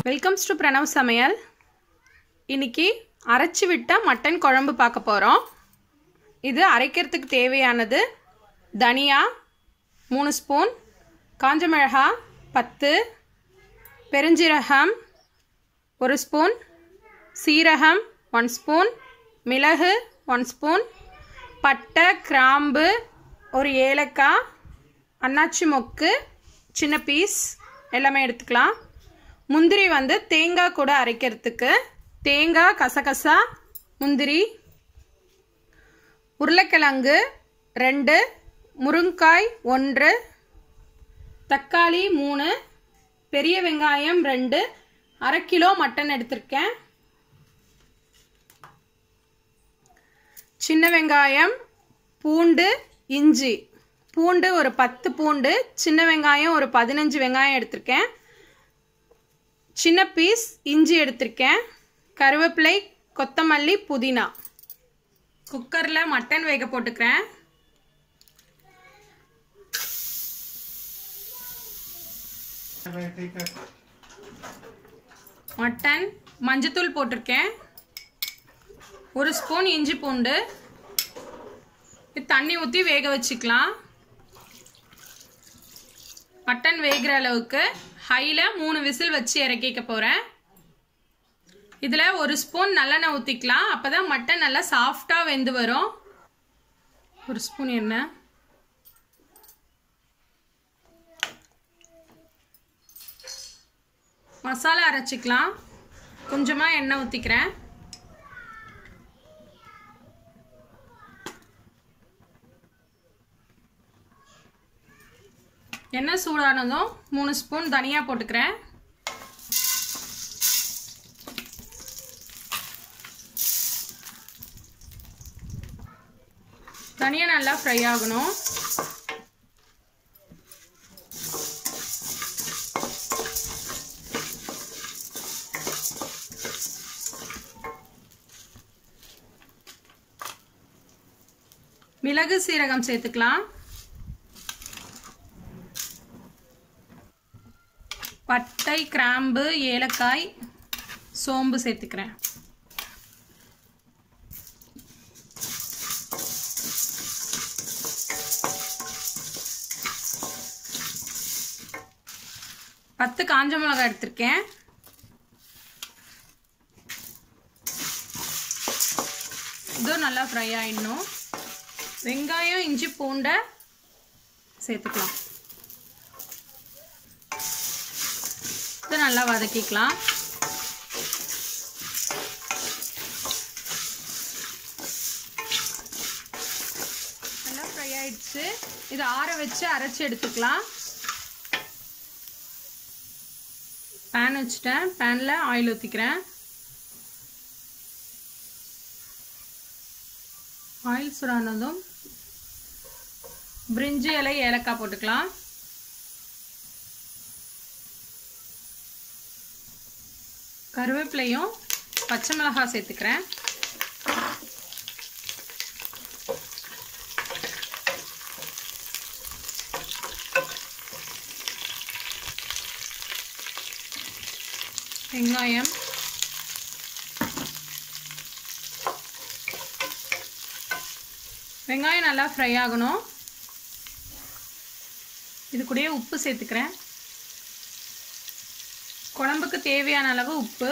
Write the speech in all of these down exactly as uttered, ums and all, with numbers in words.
Welcomes to Pranav சமையல். இன்னைக்கு அரைச்சி விட்ட மட்டன் குழம்பு பார்க்க போகிறோம். இது அரைக்கிறதுக்கு தேவையானது தனியா மூணு ஸ்பூன், காஞ்ச மிளகா பத்து, பெருஞ்சீரகம் ஒரு ஸ்பூன், சீரகம் ஒன் ஸ்பூன், மிளகு ஒன் ஸ்பூன், பட்டை கிராம்பு ஒரு ஏலக்காய், அன்னாச்சி மொக்கு சின்ன பீஸ் எல்லாமே எடுத்துக்கலாம். முந்திரி வந்து தேங்காய் கூட அரைக்கிறதுக்கு தேங்காய், கசகசா, முந்திரி, உருளைக்கிழங்கு ரெண்டு, முருங்காய் ஒன்று, தக்காளி மூணு, பெரிய வெங்காயம் ரெண்டு, அரை கிலோ மட்டன் எடுத்திருக்கேன். சின்ன வெங்காயம், பூண்டு, இஞ்சி, பூண்டு ஒரு பத்து பூண்டு, சின்ன வெங்காயம் ஒரு பதினஞ்சு வெங்காயம் எடுத்திருக்கேன். சின்ன பீஸ் இஞ்சி எடுத்திருக்கேன். கருவேப்பிலை, கொத்தமல்லி, புதினா. குக்கரில் மட்டன் வேக போட்டுக்கிறேன். மட்டன் மஞ்சத்தூள் போட்டிருக்கேன். ஒரு ஸ்பூன் இஞ்சி பூண்டு. தண்ணி ஊற்றி வேக வச்சுக்கலாம். மட்டன் வேகிற அளவுக்கு ஹையில் மூணு விசில் வச்சு இறக்கிக்க போகிறேன். இதில் ஒரு ஸ்பூன் நல்லெண்ணெய் ஊற்றிக்கலாம். அப்போ தான் மட்டன் நல்லா சாஃப்டாக வெந்து வரும். ஒரு ஸ்பூன் எண்ணெய். மசாலா அரைச்சிக்கலாம். கொஞ்சமாக எண்ணெய் ஊற்றிக்கிறேன். எண்ணெய் சூடானதும் மூணு ஸ்பூன் தனியா போட்டுக்கிறேன். தனியா நல்லா ஃப்ரை ஆகணும். மிளகு சீரகம் சேர்த்துக்கலாம். பட்டை, கிராம்பு, ஏலக்காய், சோம்பு சேர்த்துக்கிறேன். பத்து காஞ்ச மிளகாய் எடுத்திருக்கேன். இதுவும் நல்லா ஃப்ரை ஆயிடணும். வெங்காயம், இஞ்சி பூண்டை சேர்த்துக்கலாம். நல்லா வதக்கிக்கலாம். நல்லா ஃப்ரை ஆயிடுச்சு. இதை ஆற வச்சு அரைச்சி எடுத்துக்கலாம். பேன் வச்சுட்டேன். பேனில் ஆயில் ஊற்றிக்கிறேன். ஆயில் சூடானதும் பிரிஞ்சி இலை, ஏலக்காய் போட்டுக்கலாம். கருவேப்பிலையும் பச்சை மிளகாய் சேர்த்துக்கிறேன். வெங்காயம், வெங்காயம் நல்லா ஃப்ரை ஆகணும். இது கூடயே உப்பு சேர்த்துக்கிறேன். குழம்புக்கு தேவையான அளவு உப்பு.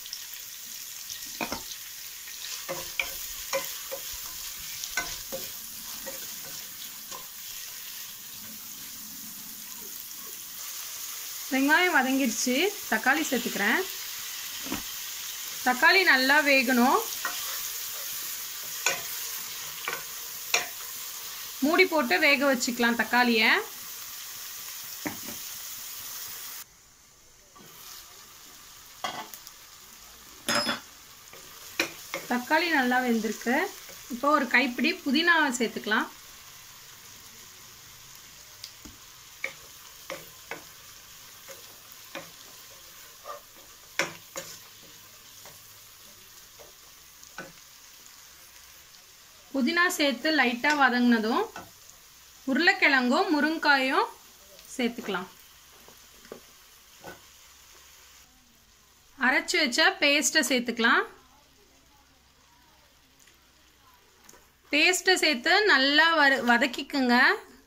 வெங்காயம் வதங்கிடுச்சு. தக்காளி சேர்த்துக்கிறேன். தக்காளி நல்லா வேகணும். மூடி போட்டு வேக வச்சுக்கலாம் தக்காளியை. தக்காளி நல்லா வெந்திருக்கு. இப்போ ஒரு கைப்பிடி புதினாவை சேர்த்துக்கலாம். புதினா சேர்த்து லைட்டாக வதங்கினதும் உருளைக்கிழங்கும் முருங்காயும் சேர்த்துக்கலாம். அரைச்சு வச்ச பேஸ்ட்டை சேர்த்துக்கலாம். பேஸ்ட்டை சேர்த்து நல்லா வ வதக்கிக்குங்க.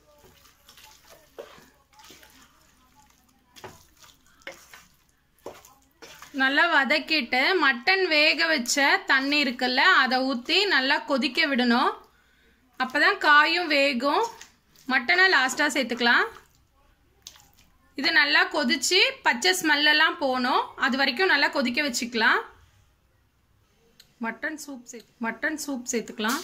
நல்லா வதக்கிட்டு மட்டன் வேக வச்ச தண்ணி இருக்குல்ல அதை ஊற்றி நல்லா கொதிக்க விடணும். அப்போ தான் காயும் வேகும். மட்டனை லாஸ்ட்டாக சேர்த்துக்கலாம். இது நல்லா கொதிச்சு பச்சை ஸ்மெல்லாம் போகணும். அது வரைக்கும் நல்லா கொதிக்க வச்சுக்கலாம். மட்டன் சூப் சே மட்டன் சூப் சேர்த்துக்கலாம்.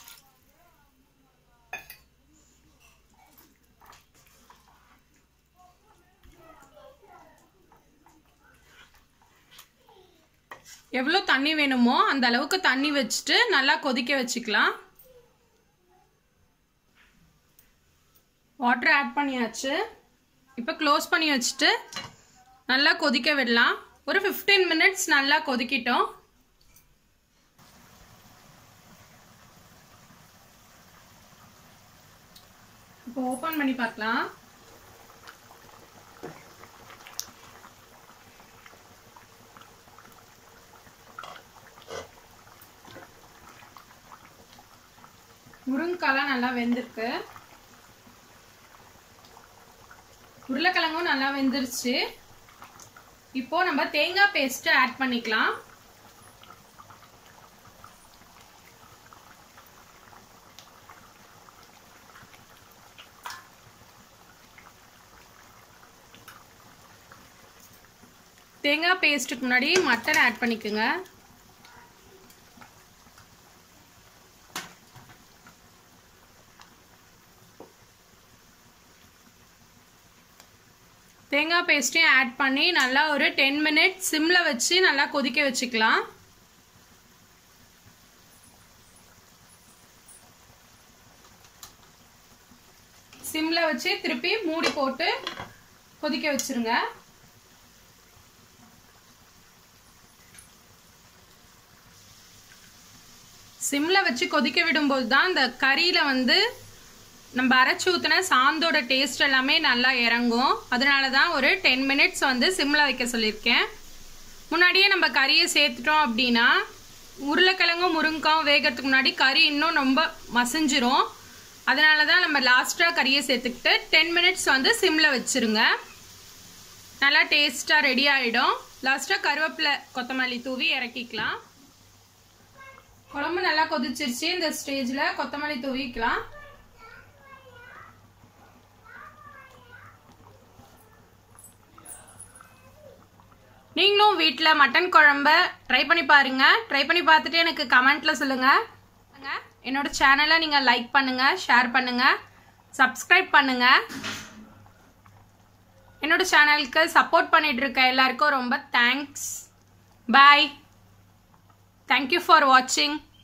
எவ்வளோ தண்ணி வேணுமோ அந்த அளவுக்கு தண்ணி வச்சுட்டு நல்லா கொதிக்க வச்சுக்கலாம். வாட்டர் ஆட் பண்ணியாச்சு. இப்போ க்ளோஸ் பண்ணி வச்சுட்டு நல்லா கொதிக்க விடலாம். ஒரு ஃபிஃப்டீன் மினிட்ஸ் நல்லா கொதிக்கிட்டோம். இப்போ ஓப்பன் பண்ணி பார்க்கலாம். முருங்கைக்காலாம் நல்லா வெந்திருக்கு. உருளைக்கிழங்கும் நல்லா வெந்துருச்சு. இப்போ நம்ம தேங்காய் பேஸ்ட் ஆட் பண்ணிக்கலாம். தேங்காய் பேஸ்ட்டுக்கு முன்னாடி மட்டன் ஆட் பண்ணிக்கோங்க. தேங்காய் பேஸ்ட்டையும் ஆட் பண்ணி நல்லா ஒரு டென் மினிட்ஸ் சிம்ல வச்சு நல்லா கொதிக்க வச்சுக்கலாம். சிம்ல வச்சு திருப்பி மூடி போட்டு கொதிக்க வச்சிருங்க. சிம்ல வச்சு கொதிக்க விடும்போது தான் இந்த கறியில வந்து நம்ம அரைச்சி ஊற்றின சாந்தோட டேஸ்ட் எல்லாமே நல்லா இறங்கும். அதனால தான் ஒரு டென் மினிட்ஸ் வந்து சிம்மில் வைக்க சொல்லியிருக்கேன். முன்னாடியே நம்ம கறியை சேர்த்துட்டோம் அப்படின்னா உருளைக்கிழங்கும் முருங்காவும் வேகிறதுக்கு முன்னாடி கறி இன்னும் ரொம்ப மசிஞ்சிரும். அதனால தான் நம்ம லாஸ்ட்டாக கறியை சேர்த்துக்கிட்டு டென் மினிட்ஸ் வந்து சிம்மில் வச்சுருங்க. நல்லா டேஸ்ட்டாக ரெடி ஆகிடும். லாஸ்ட்டாக கருவேப்பிலை கொத்தமல்லி தூவி இறக்கிக்கலாம். குழம்பு நல்லா கொதிச்சிருச்சு. இந்த ஸ்டேஜில் கொத்தமல்லி தூவிக்கலாம். நீங்களும் வீட்டில் மட்டன் குழம்ப ட்ரை பண்ணி பாருங்க. ட்ரை பண்ணி பார்த்துட்டு எனக்கு கமெண்ட்ல சொல்லுங்க. என்னோட சேனலை நீங்கள் லைக் பண்ணுங்க, ஷேர் பண்ணுங்க, சப்ஸ்கிரைப் பண்ணுங்க. என்னோட சேனலுக்கு சப்போர்ட் பண்ணிட்டு இருக்க எல்லாருக்கும் ரொம்ப தேங்க்ஸ். பாய். தேங்க்யூ ஃபார் வாட்சிங்.